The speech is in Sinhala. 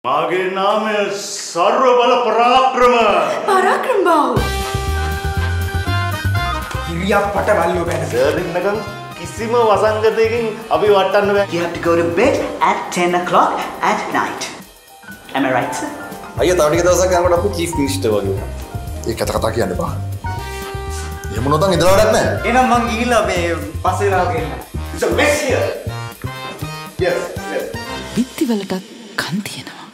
මාගේ නාමය සර්ව බල පරාක්‍රම. පරාක්‍රම බාහු. ඉරියා පටවල්ලෝ බෑන. සර් ඉන්නකම් කිසිම වසංගතයකින් අපි වටන්න බෑ. You have to go to bed at 10 o'clock at night. Am I right, sir? අයියා තව ටික දවසක් යනකොට අපි චීෆ් මිනිස්ටර් වගේ වෙනවා. ඒක කතා කියන්න බෑ. එහෙම නොතන් ඉඳලා වැඩක් නැහැ. එහෙනම් මං ගිහිල්ලා මේ පස්සේ ලාව ගෙන්න. It's a mess here. Yes, yes. බිත්ති වලටත් කන් තියෙනවා.